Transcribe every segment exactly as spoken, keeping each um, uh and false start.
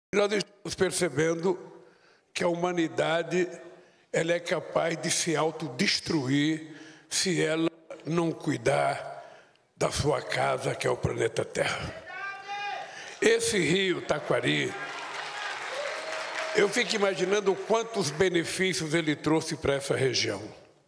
Nós estamos percebendo que a humanidade ela é capaz de se autodestruir se ela não cuidar da sua casa, que é o planeta Terra. Esse rio Taquari, eu fico imaginando quantos benefícios ele trouxe para essa região.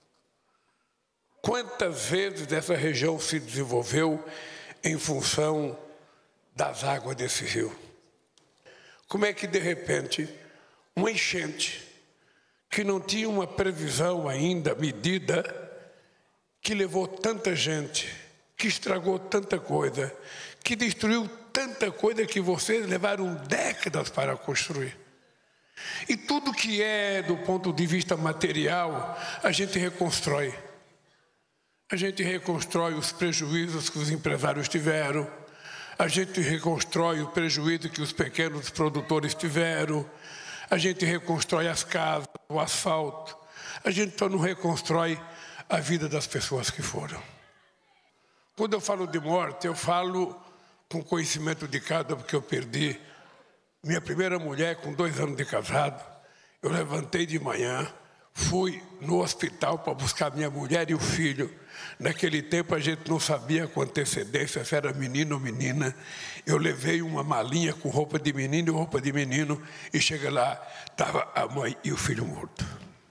Quantas vezes essa região se desenvolveu em função das águas desse rio. Como é que, de repente, uma enchente, que não tinha uma previsão ainda medida, que levou tanta gente, que estragou tanta coisa, que destruiu tanta coisa que vocês levaram décadas para construir. E tudo que é, do ponto de vista material, a gente reconstrói. A gente reconstrói os prejuízos que os empresários tiveram, a gente reconstrói o prejuízo que os pequenos produtores tiveram, a gente reconstrói as casas, o asfalto, a gente só não reconstrói a vida das pessoas que foram. Quando eu falo de morte, eu falo com conhecimento de causa, porque eu perdi minha primeira mulher com dois anos de casado. Eu levantei de manhã, fui no hospital para buscar minha mulher e o filho. Naquele tempo a gente não sabia com antecedência se era menino ou menina. Eu levei uma malinha com roupa de menino e roupa de menino e cheguei lá, estava a mãe e o filho morto.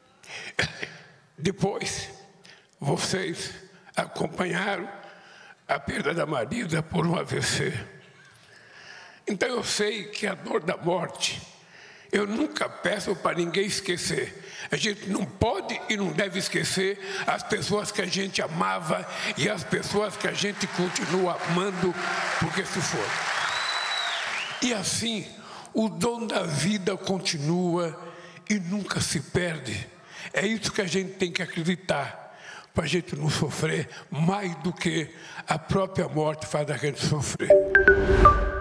Depois, vocês acompanharam a perda da Marisa por um A V C. Então eu sei que a dor da morte, eu nunca peço para ninguém esquecer. A gente não pode e não deve esquecer as pessoas que a gente amava e as pessoas que a gente continua amando, porque se for. E assim, o dom da vida continua e nunca se perde. É isso que a gente tem que acreditar, para a gente não sofrer mais do que a própria morte faz a gente sofrer.